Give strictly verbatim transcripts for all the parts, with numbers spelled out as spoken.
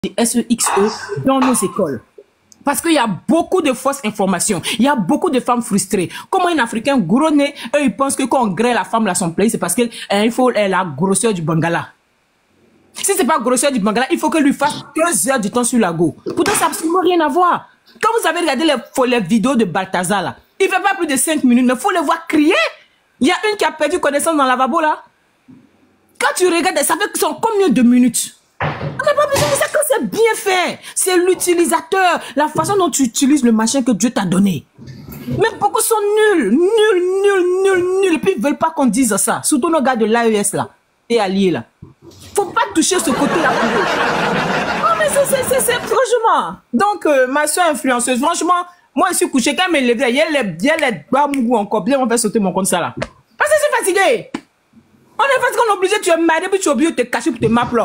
S E X E dans nos écoles. Parce qu'il y a beaucoup de fausses informations. Il y a beaucoup de femmes frustrées. Comment un Africain gros nez, eux, ils pensent que quand on grêle la femme à son place, c'est parce qu'il euh, faut euh, la grosseur du Bangala. Si c'est pas grosseur du Bangala, il faut que lui fasse quinze heures du temps sur la go. Pourtant, ça n'a absolument rien à voir. Quand vous avez regardé les, les vidéos de Balthazar, là, il fait pas plus de cinq minutes, mais il faut le voir crier. Il y a une qui a perdu connaissance dans le lavabo, là. Quand tu regardes, ça fait que sont combien de minutes? On n'a pas besoin de ça quand c'est bien fait. C'est l'utilisateur, la façon dont tu utilises le machin que Dieu t'a donné. Mais beaucoup sont nuls, nuls, nuls, nuls, nuls. Et puis ils veulent pas qu'on dise ça. Surtout nos gars de l'A E S là et alliés là. Faut pas toucher ce côté-là pour eux. Non mais c'est franchement. Donc euh, ma soeur influenceuse, franchement, moi je suis couché quand même levé. Il y a les bien les bas mougou encore bien on va sauter mon compte ça là. Parce que je suis fatigué. On est fatigué, on est obligé, tu es marié puis tu es obligé de te cacher pour te m'appeler.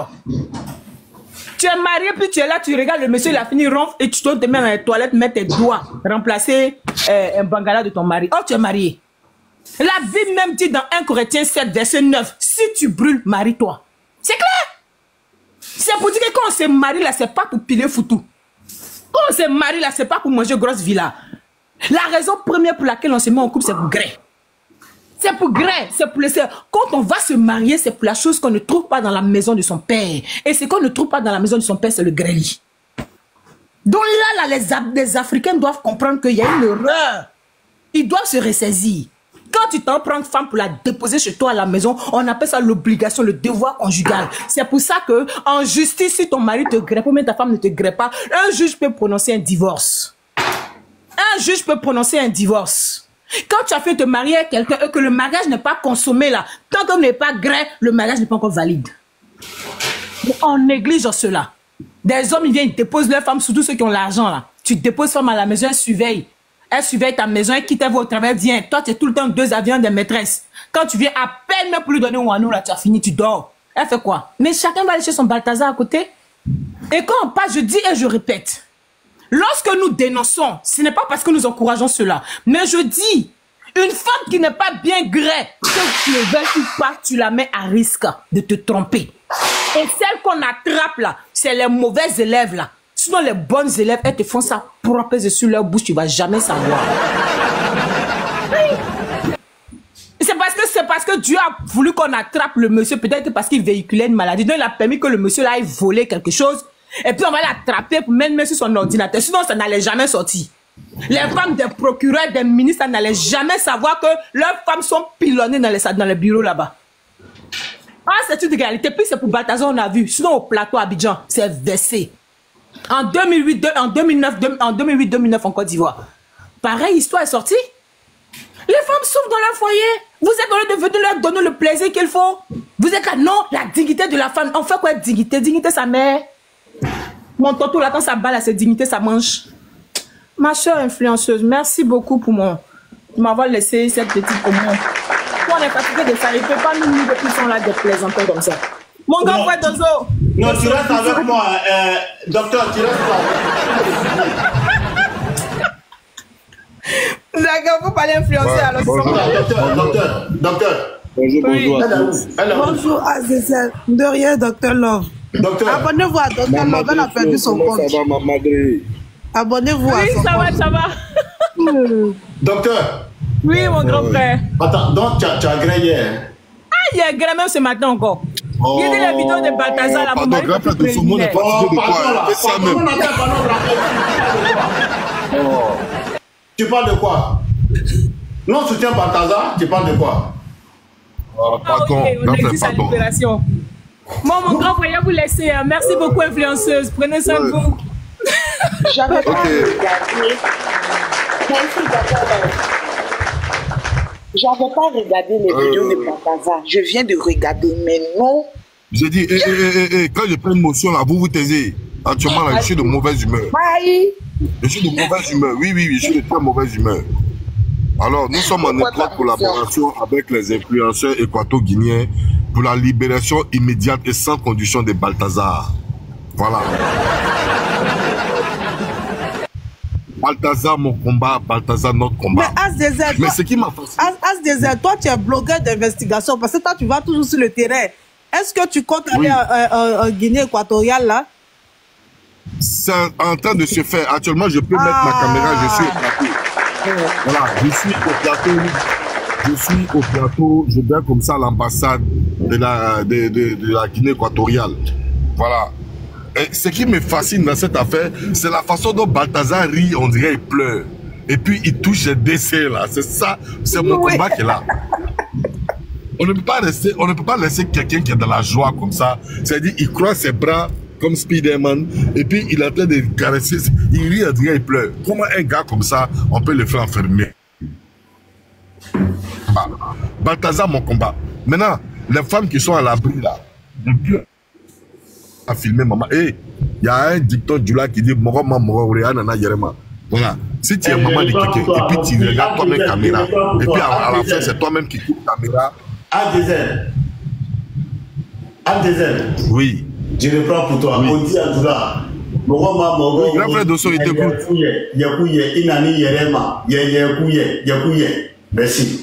Tu es marié, puis tu es là, tu regardes le monsieur, il a fini ronfle et tu te mets dans les toilettes, mettre tes doigts, remplacer euh, un bangala de ton mari. Oh, tu es marié. La Bible même dit dans un Corinthiens sept, verset neuf, si tu brûles, marie-toi. C'est clair. C'est pour dire que quand on se marie là, c'est pas pour piler foutu. Quand on se marie là, c'est pas pour manger grosse villa. La raison première pour laquelle on se met en couple, c'est pour gré. C'est pour gré, c'est pour laisser. Quand on va se marier, c'est pour la chose qu'on ne trouve pas dans la maison de son père. Et ce qu'on ne trouve pas dans la maison de son père, c'est le gré-lit. Donc là, là les, les Africains doivent comprendre qu'il y a une erreur. Ils doivent se ressaisir. Quand tu t'en prends une femme pour la déposer chez toi à la maison, on appelle ça l'obligation, le devoir conjugal. C'est pour ça que en justice, si ton mari te greffe, ou même ta femme ne te greffe pas, un juge peut prononcer un divorce. Un juge peut prononcer un divorce. Quand tu as fait te marier à quelqu'un et que le mariage n'est pas consommé là, tant qu'on n'est pas gré, le mariage n'est pas encore valide. On néglige cela. Des hommes, ils viennent, ils déposent leur femme, surtout ceux qui ont l'argent là. Tu déposes femme à la maison, elle surveille. Elle surveille ta maison, elle quitte, elle va au travail, viens. Toi, tu es tout le temps deux avions de maîtresse. Quand tu viens à peine même pour lui donner un wanou là, tu as fini, tu dors. Elle fait quoi? Mais chacun va aller chez son Balthazar à côté. Et quand on passe, je dis et je répète. Lorsque nous dénonçons, ce n'est pas parce que nous encourageons cela. Mais je dis, une femme qui n'est pas bien grée, que tu le veuilles ou pas, tu la mets à risque de te tromper. Et celle qu'on attrape là, c'est les mauvais élèves là. Sinon les bonnes élèves, elles te font ça propre sur leur bouche, tu ne vas jamais savoir. Oui. C'est parce que c'est parce que Dieu a voulu qu'on attrape le monsieur, peut-être parce qu'il véhiculait une maladie. Donc il a permis que le monsieur là aille voler quelque chose. Et puis on va l'attraper pour mettre sur son ordinateur. Sinon ça n'allait jamais sortir. Les femmes des procureurs, des ministres, n'allaient jamais savoir que leurs femmes sont pilonnées dans les, dans les bureaux là-bas. Ah, c'est une réalité. Puis c'est pour Balthazar, on a vu. Sinon au plateau Abidjan, c'est versé. En deux mille huit, en deux mille neuf, en deux mille huit deux mille neuf en Côte d'Ivoire. Pareille histoire est sortie. Les femmes souffrent dans leur foyer. Vous êtes en train de venir leur donner le plaisir qu'il faut. Vous êtes là, non, la dignité de la femme. On fait quoi dignité? Dignité, sa mère. Mon tonton, là, quand ça bat, là, c'est dignité, ça mange. Ma chère influenceuse, merci beaucoup pour mon m'avoir laissé cette petite commande. On est fatigué de ça. Il ne peut pas nous dire qu'ils sont là des plaisanteurs comme ça. Mon grand frère Dozo. Non, tu restes avec moi, euh, docteur, tu restes avec moi. D'accord, vous parlez influencer ouais, alors. Bonjour, docteur, docteur, docteur. Bonjour, oui. bonjour à tous. Bonjour Azizel. De rien, docteur Love. Docteur. Abonnez-vous à docteur Love, elle a perdu son compte. Ça va, ma madre? Abonnez-vous à oui, son ça compte. va, ça va. Docteur. Oui, mon grand frère. Attends, donc tu as, tu as grillé. Ah, il y a gré même ce matin encore. Oh, il y a des la vidéo de Balthazar là. Pardon, grand frère de Soumou n'est pas fatigué de quoi? C'est ça même. Tu parles de quoi? Non, soutien Balthazar, tu parles de quoi? Oh, pardon, ah, okay, on existe à libération. Bon, mon grand frère, vous laissez. Hein. Merci beaucoup, influenceuse. Prenez soin de vous. J'avais pas regardé. Merci, docteur. J'avais pas regardé les euh... vidéos de Balthazar. Je viens de regarder, mais non. J'ai dit, eh, eh, eh, eh, quand je prends une motion là, vous vous taisez. Actuellement, là, je suis de mauvaise humeur. Bye. Je suis de mauvaise humeur. Oui, oui, oui, je suis de très mauvaise humeur. Alors, nous sommes en étroite collaboration avec les influenceurs équato-guinéens pour la libération immédiate et sans condition de Balthazar. Voilà. Balthazar, mon combat, Balthazar, notre combat. Mais As-Dezer, Mais ce qui m'a fasciné. As-Dezer, toi, tu es blogueur d'investigation parce que toi, tu vas toujours sur le terrain. Est-ce que tu comptes aller oui. en Guinée équatoriale là? c'est en train de se faire. Actuellement, je peux ah. mettre ma caméra, je suis au plateau. Voilà, je suis au plateau. Je suis au plateau, je viens comme ça à l'ambassade de la, de, de, de la Guinée équatoriale. Voilà. Et ce qui me fascine dans cette affaire, c'est la façon dont Balthazar rit, on dirait il pleure. Et puis il touche les décès là. C'est ça, c'est mon oui. combat qui est là. On ne peut pas rester, on ne peut pas laisser quelqu'un qui est dans la joie comme ça. C'est-à-dire, il croise ses bras comme Spider-Man, et puis il est en train de caresser, il rit, on dirait il pleure. Comment un gars comme ça, on peut le faire enfermer? Ah. Balthazar, mon combat. Maintenant, les femmes qui sont à l'abri là, à filmer maman. Et il y a un dicton du là qui dit Moro ma moro nana yerema. Voilà. Si tu es maman de quelqu'un et puis tu regardes toi-même caméra, et puis à, à la fin c'est toi-même qui coupe la caméra. Adézel. Adézel. Oui. Je le prends pour toi. On dit à tout là. Moro ma moro. Grand frère Dosso, il t'écoute. Yakuye, inani yerema, yakuye, yakuye. Merci.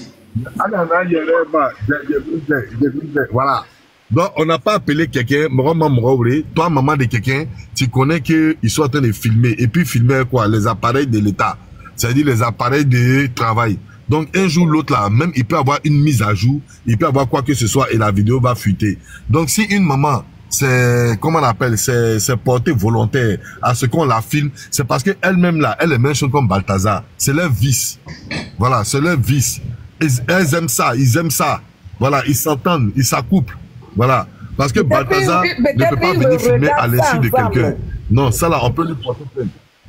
Voilà. Donc, on n'a pas appelé quelqu'un, toi, maman de quelqu'un, tu connais qu'ils sont en train de filmer. Et puis, filmer quoi? Les appareils de l'État. C'est-à-dire les appareils de travail. Donc, un jour, l'autre, là, même, il peut avoir une mise à jour, il peut avoir quoi que ce soit et la vidéo va fuiter. Donc, si une maman, c'est, comment on appelle, c'est porté volontaire à ce qu'on la filme, c'est parce qu'elle-même, là, elle est même chose comme Balthazar. C'est leur vice. Voilà, c'est leur vice. Ils, elles aiment ça, ils aiment ça. Voilà, ils s'entendent, ils s'accouplent. Voilà. Parce que Balthazar ne peut pas venir filmer à l'insu de quelqu'un. Non, ça là, on peut lui porter plainte.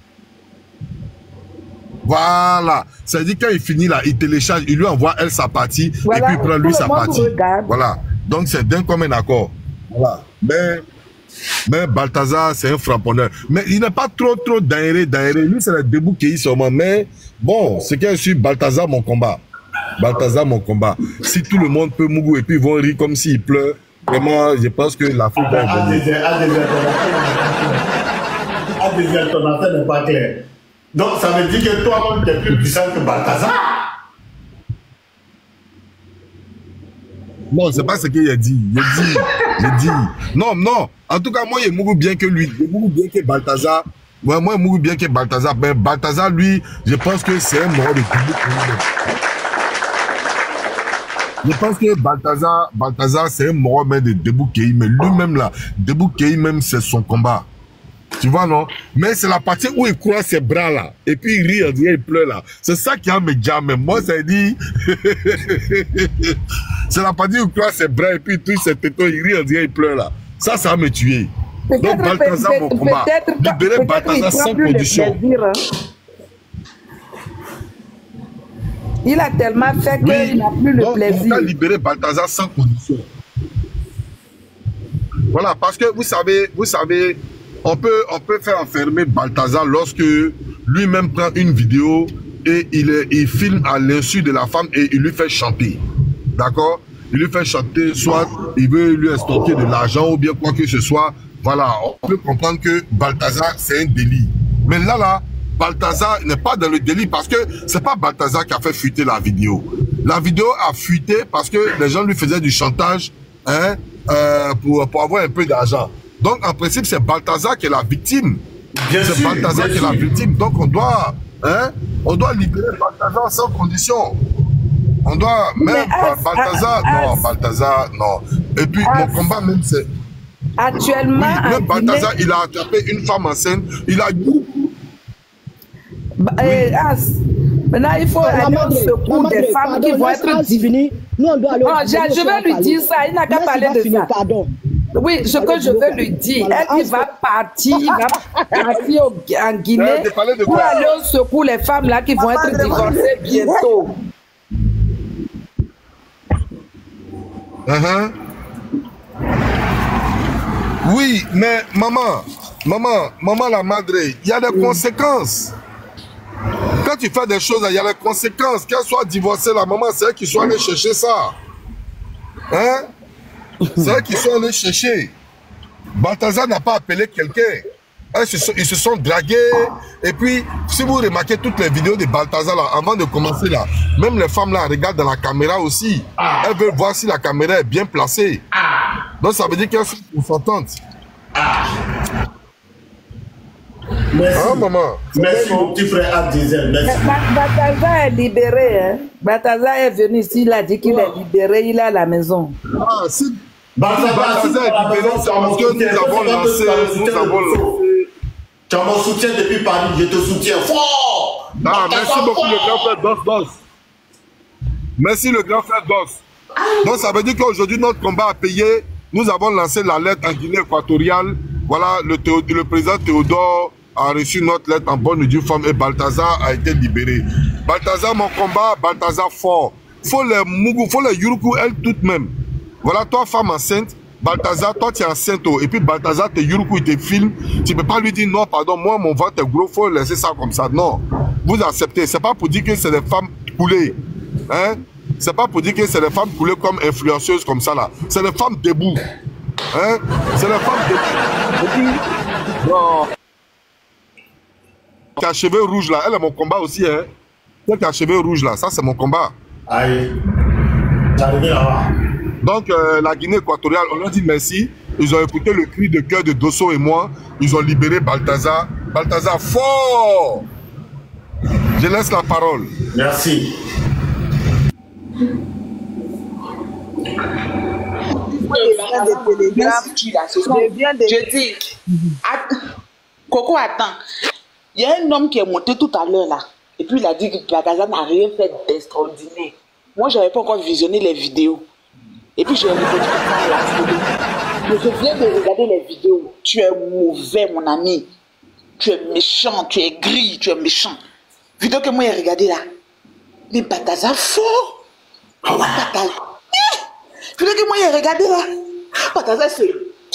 Voilà. Ça veut dire quand il finit là, il télécharge, il lui envoie elle sa partie, voilà, et puis il prend lui sa partie. Voilà. Donc c'est d'un commun accord. Voilà. Mais, mais Balthazar, c'est un frapponneur. Mais il n'est pas trop, trop d'aéré, d'aéré. Lui, c'est le debout qui est seulement. Mais bon, ce qui est sûr, Balthazar, mon combat. Balthazar, mon combat. Si tout le monde peut mougou et puis ils vont rire comme s'ils pleurent, vraiment, je pense que l'Afrique va évoluer. Adézel, ton affaire n'est pas claire. Donc, ça veut dire que toi-même, tu es plus puissant que Balthazar. Non, c'est pas ce qu'il a dit. Il a dit, il a dit. Non, non. En tout cas, moi, il mourut bien que lui. Il mourut bien que Balthazar. Ouais, moi, il mourut bien que Balthazar. Mais Balthazar, lui, je pense que c'est un mort de public. Je pense que Balthazar, Balthazar, c'est un mort de Deboukéi. Mais lui-même, là, Deboukéi, même, c'est son combat. Tu vois, non? Mais c'est la partie où il croise ses bras, là. Et puis il rit, on dirait, il pleure, là. C'est ça qui a me jamais. Moi, ça dit... c'est la partie où il croise ses bras et puis il touche ses tétons, il rit, on dirait, il pleure, là. Ça, ça me tué. Donc, Balthazar, mon combat. Libérer Balthazar sans condition. Plaisir, hein. Il a tellement fait qu'il oui. n'a plus le Donc, plaisir. On va libérer Balthazar sans condition. Voilà, parce que vous savez, vous savez... On peut, on peut faire enfermer Balthazar lorsque lui-même prend une vidéo et il, est, il filme à l'insu de la femme et il lui fait chanter. D'accord? Il lui fait chanter, soit il veut lui estorquer de l'argent ou bien quoi que ce soit. Voilà, on peut comprendre que Balthazar, c'est un délit. Mais là, là, Balthazar n'est pas dans le délit parce que c'est pas Balthazar qui a fait fuiter la vidéo. La vidéo a fuité parce que les gens lui faisaient du chantage, hein, euh, pour, pour avoir un peu d'argent. Donc, en principe, c'est Balthazar qui est la victime. C'est Balthazar qui est la victime. Donc, on doit, hein, on doit libérer Balthazar sans condition. On doit, même Balthazar, non, Balthazar, non. Et puis, mon combat même, c'est... Actuellement, oui, même Balthazar, il a attrapé une femme enceinte. Il a... Bah, oui. As, maintenant, il faut aller au secours des femmes qui vont être divinées. Nous, on doit aller oh, je, je vais lui dire ça. Il n'a qu'à parler de ça. Pardon. Oui, ce que je veux lui dire, elle qui va partir, il va partir en Guinée pour aller au secours les femmes là qui vont être divorcées bientôt. Uh-huh. Oui, mais maman, maman, maman la madre, il y a des conséquences. Quand tu fais des choses, il y a des conséquences. Qu'elle soit divorcée, la maman, c'est elle qui soit allée chercher ça. Hein? C'est eux qui sont allés chercher. Balthazar n'a pas appelé quelqu'un. Ils se, sont, ils se sont dragués. Et puis, si vous remarquez toutes les vidéos de Balthazar, là, avant de commencer, là, même les femmes là regardent dans la caméra aussi. Ah. Elles veulent voir si la caméra est bien placée. Ah. Donc, ça veut dire qu'elles sont consentantes. Ah. Merci. Hein, maman? Merci, mon petit frère Abdizel. Merci. Bataza est libéré. Hein. Bataza est venu ici, il a dit qu'il est libéré, il est à la maison. Ah, si Balthazar Balthazar est libéré, c'est parce que nous avons lancé, nous avons lancé. Tu as mon soutien depuis Paris, je te soutiens fort. Ah, merci beaucoup le grand frère Boss Boss. Merci le grand frère Boss. Donc ça veut dire qu'aujourd'hui notre combat a payé. Nous avons lancé la lettre en Guinée équatoriale. Voilà, le, Théo, le président Théodore a reçu notre lettre en bonne et due forme et Balthazar a été libéré. Balthazar, mon combat, Balthazar fort. Faut les Mougou, faut les Yuruku, elle toute même. Voilà, toi femme enceinte, Balthazar, toi tu es enceinte, et puis Balthazar, tes Yuruku, il te filme. Tu ne peux pas lui dire non, pardon, moi mon ventre est gros, faut laisser ça comme ça. Non, vous acceptez. C'est pas pour dire que c'est des femmes coulées. Hein? C'est pas pour dire que c'est des femmes coulées comme influenceuses comme ça là. C'est des femmes debout. Hein? C'est des femmes debout. Et puis, non. Qui a cheveux rouges là, elle est mon combat aussi. Hein? Celle qui a cheveux rouges là, ça c'est mon combat. Aïe. J'arrive là-bas. Donc, euh, la Guinée équatoriale, on leur dit merci. Ils ont écouté le cri de cœur de Dosso et moi. Ils ont libéré Balthazar. Balthazar, fort! Je laisse la parole. Merci. Je dis, Coco, attends. Il y a un homme qui est monté tout à l'heure là. Et puis il a dit que Balthazar n'a rien fait d'extraordinaire. Moi, je n'avais pas encore visionné les vidéos. Et puis, je répondu à la vidéo. Mais je viens de regarder les vidéos. Tu es mauvais, mon ami. Tu es méchant, tu es gris, tu es méchant. Vidéo que moi, j'ai regardé là. Mais Balthazar fort. Oh, Balthazar. Vidéo que moi, j'ai regardé là. Balthazar, c'est...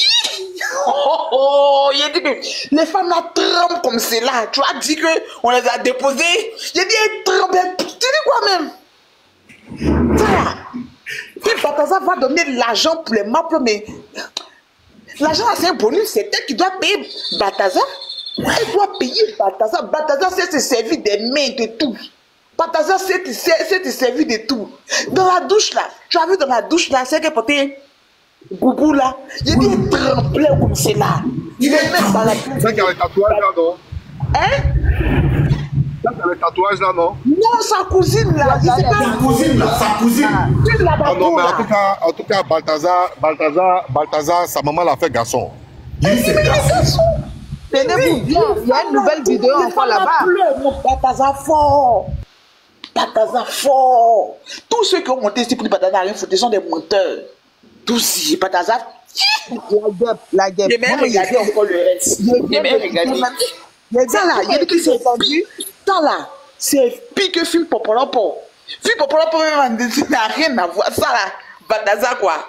Oh, oh, il a dit que les femmes là tremblent comme c'est là. Tu as dit qu'on les a déposées. Il a dit qu'elles tremblent. Tu dis quoi même? Ça là. Puis Balthazar va donner de l'argent pour les maps, mais l'argent c'est un bonus, c'est elle qui doit payer Balthazar. Elle doit payer Balthazar. Balthazar sait se servir des mains de tout. Balthazar sait se servir de tout. Dans la douche là, tu as vu dans la douche là, c'est qu'elle portait Gougou là. Il dit il tremblait comme c'est là. Il est même dans la douche. C'est qu'il y a le tatouage là, non? Hein? Ça, c'est le tatouage là, non? Non, sa cousine là. Sa cousine là, sa cousine. Ah non, mais en tout cas, en tout cas, Balthazar, Balthazar, Balthazar, sa maman l'a fait garçon. Oui, c'est garçon. Tenez-vous bien, il y a une nouvelle vidéo encore là-bas. Balthazar fort. Balthazar fort. Tous ceux qui ont monté ici pour le Balthazar rien foutu sont des menteurs. Tous, Balthazar. La guêpe, la guêpe. J'ai même regardé encore le reste. J'ai même regardé. Ça là, il y a des qui sont pire. Ça là, c'est pire que film Popolopo. Film Popolopo n'a rien à voir. Ça là, Balthazar quoi.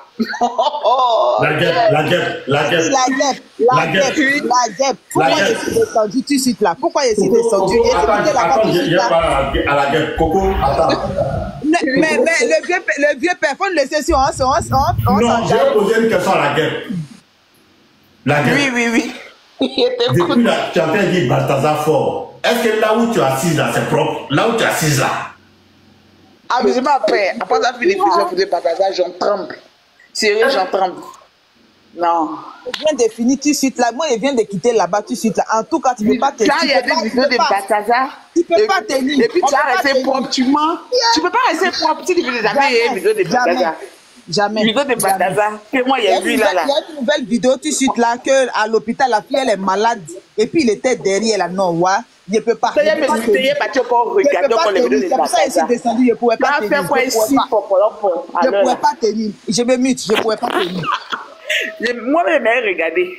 La guêpe, la guêpe, la guêpe. La guêpe, la guêpe, la guêpe. Pourquoi il s'est descendu tout de suite là? Pourquoi il s'est descendu? Attends, attends, il y a pas à la guêpe. Coco, attends. Mais, mais, mais le vieux, le vieux personne le sait si on se on, on, non, j'ai posé une question à la guêpe. La guêpe. Oui, oui, oui. Depuis là, tu as fait dire Balthazar fort. Est-ce que là où tu es assise là, c'est propre? Là où tu es assise là. Ah, mais je m'appelle. Après ça, Philippe, je faisais Balthazar, j'en tremble. Sérieux, j'en tremble. Non. Il vient de finir tout de suite là. Moi, il vient de quitter là-bas tout de suite là. En tout cas, tu ne peux pas tenir. Quand il y a des vidéos de Balthazar, tu ne peux pas tenir. Et puis tu as resté propre, tu mens. Tu ne peux pas rester propre. Tu ne peux jamais une vidéo de Balthazar. Jamais. Vidéo de Balthazar. Que moi, il y a vu là, là. Il y a une nouvelle vidéo tout de suite là que à l'hôpital, la fille, elle est malade. Et puis, il était derrière là. Non, ouais. Je ne peux pas. Je ne peux pas tenir. Je ne peux pas regarder encore les vidéos de Balthazar. C'est pour ça que je suis descendu. Je ne pouvais pas tenir. Je ne pouvais pas tenir. Je me mute. Je ne pouvais pas tenir. Moi-même, j'ai regardé.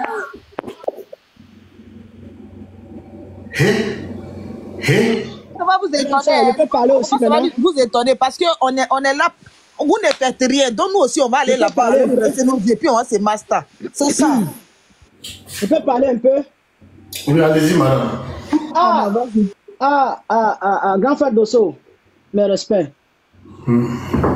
Ça va vous étonner. Je peux parler aussi maintenant. Vous étonner parce qu'on est, on est là. Vous ne faites rien. Donc nous aussi, on va aller là-bas. Rester nos vieux, puis on va se master. C'est ça. Je peux parler un peu? Oui, allez-y, madame. Ah, ah, ah, ah, ah, grand frère Dosso, mes respects. Hmm.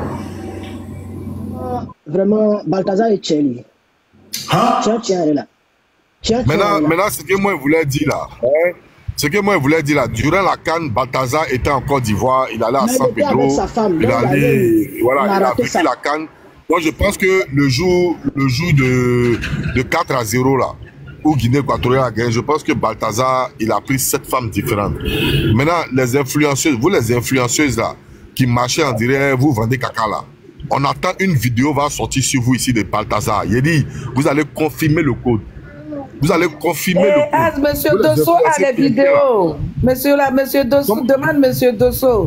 Vraiment, Balthazar et Tchéli. Hein? Tiens, tiens, là. Tiens, maintenant, tiens, maintenant, ce que moi je voulais dire là, hein? Ce que moi je voulais dire là, durant la CAN, Balthazar était en Côte d'Ivoire, il allait à San Pedro, il allait, voilà, il a vécu la CAN. Donc je pense que le jour, le jour de, de quatre à zéro là, ou Guinée équatoriale a gagné, je pense que Balthazar, il a pris sept femmes différentes. Maintenant, les influenceuses, vous les influenceuses là, qui marchaient en direct, vous vendez caca là. On attend une vidéo va sortir sur vous ici de Balthazar. Il dit, vous allez confirmer le code. Vous allez confirmer hey, le code. Ah, monsieur Dosso a les vidéos. Monsieur, là, monsieur Dosso, Donc, demande monsieur Dosso.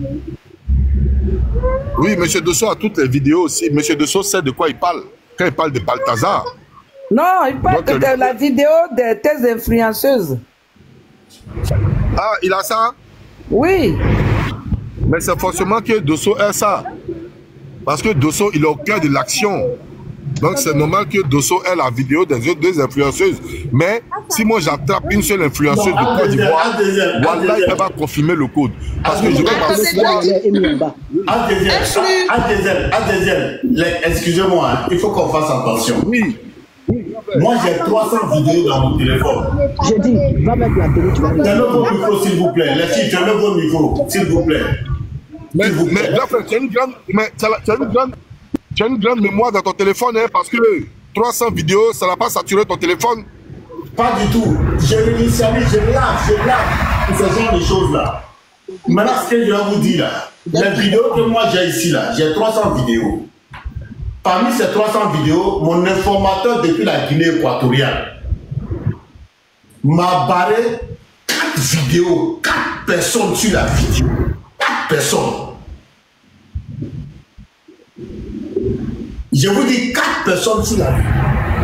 Oui, monsieur Dosso a toutes les vidéos aussi. Monsieur Dosso sait de quoi il parle quand il parle de Balthazar. Non, il parle Donc, de euh, la vidéo de tes influenceuses. Ah, il a ça? Oui. Mais c'est forcément que Dosso a ça. Parce que Dosso, il est au cœur de l'action. Donc c'est normal que Dosso ait la vidéo des autres deux influenceuses. Mais si moi j'attrape une seule influenceuse non, de Côte d'Ivoire, voilà, il va confirmer le code. Parce que je vais pas... Un deuxième, un deuxième, un deuxième. Excusez-moi, hein, il faut qu'on fasse attention. Oui. Moi j'ai trois cents vidéos dans mon téléphone. J'ai dit, va mettre la télé, tu vas Tenez vos micros s'il vous plaît. Les filles, tenez vos micros s'il vous plaît. Mais, mais là, tu as une grande, mais tu as une grande, tu as une grande mémoire dans ton téléphone, hein, parce que trois cents vidéos, ça n'a pas saturé ton téléphone. Pas du tout. Je réinitialise, je lave, je lave pour ce genre de choses-là. Maintenant, ce que je vais vous dire là, les vidéos que moi j'ai ici là, j'ai trois cents vidéos. Parmi ces trois cents vidéos, mon informateur depuis la Guinée équatoriale m'a barré quatre vidéos, quatre personnes sur la vidéo. quatre personnes. Je vous dis quatre personnes sur la vidéo.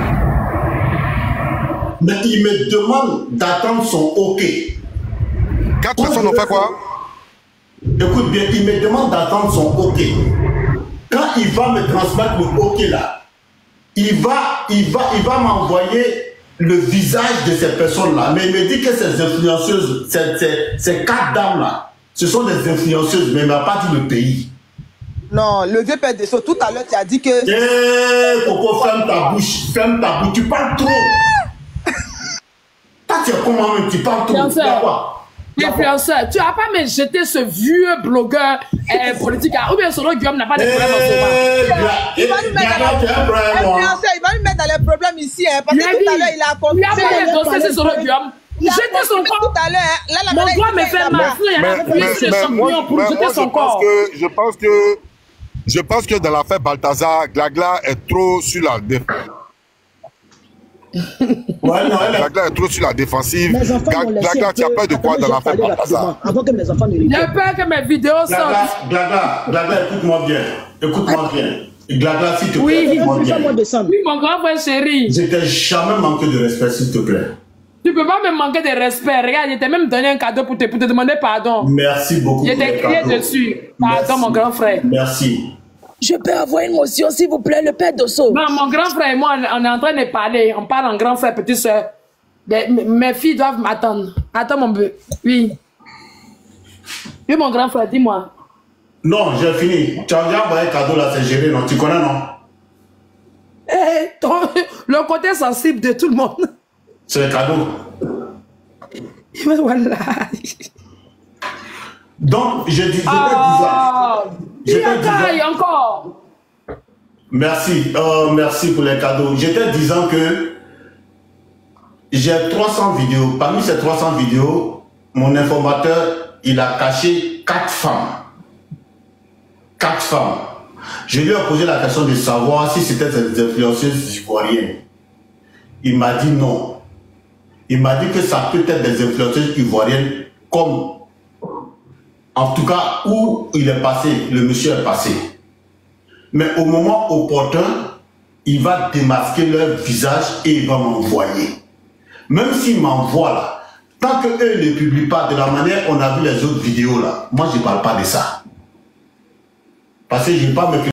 Mais il me demande d'attendre son OK. Quatre Quand personnes ont fait quoi? Écoute bien, il me demande d'attendre son OK. Quand il va me transmettre le OK là, il va, il va, il va m'envoyer le visage de ces personnes-là. Mais il me dit que ces influenceuses, ces, ces, ces quatre dames-là, ce sont des influenceuses, mais il ne m'a pas dit le pays. Non, le vieux père de Dosso, tout à l'heure, tu as dit que... Hé, hey, Coco, ferme ta bouche, ferme ta bouche, tu parles trop. Toi, tu es comment même, tu parles trop. Quoi? Influenceur, tu vas pas me jeter ce vieux blogueur euh, politique, ou bien Solo Guillaume n'a pas de problème en ce moment. Il va nous mettre dans les problèmes ici, hein, parce que tout à l'heure, il a compris. Il a pas de dossier, c'est Solo Guillaume. Jeter son corps. Tout à l'heure, mon doigt me fait mal. Il y a plus de champignons pour jeter son corps. Je pense que, je pense que dans l'affaire Balthazar, Glagla est trop sur la défense. Ouais, non, elle Glagla est trop sur la défensive. Glagla, tu as peur de quoi dans l'affaire Balthazar? Avant que mes enfants ne J'ai peur que mes vidéos sortent. Glagla, Glagla, écoute-moi bien. Écoute-moi bien. Glagla, s'il te plaît, oui, écoute-moi bien. Oui, mon grand frère chéri. Je t'ai jamais manqué de respect, s'il te plaît. Tu peux pas me manquer de respect. Regarde, je t'ai même donné un cadeau pour te, pour te demander pardon. Merci beaucoup. Je t'ai crié dessus. Pardon, Merci. Mon grand frère. Merci. Je peux avoir une motion, s'il vous plaît, le père Dosso. Non, mon grand frère et moi, on est en train de parler. On parle en grand frère, petite soeur. Mes filles doivent m'attendre. Attends, mon bébé. Oui. Oui, mon grand frère, dis-moi. Non, j'ai fini. Tu as déjà envoyé un cadeau là, c'est géré, non? Tu connais, non? Eh, ton, le côté sensible de tout le monde. C'est le cadeau. Mais voilà. Donc, je dis, je oh, te disais. Il encore. Merci, euh, merci pour les cadeaux. J'étais disant que j'ai trois cents vidéos. Parmi ces trois cents vidéos, mon informateur, il a caché quatre femmes. Quatre femmes. Je lui ai posé la question de savoir si c'était des influenceuses ivoiriennes. Il m'a dit non. Il m'a dit que ça peut être des influenceuses ivoiriennes comme, en tout cas, où il est passé, le monsieur est passé. Mais au moment opportun, il va démasquer leur visage et il va m'envoyer. Même s'il m'envoie là, tant qu'eux ne publient pas de la manière on a vu les autres vidéos là, moi je ne parle pas de ça. Parce que je ne vais pas me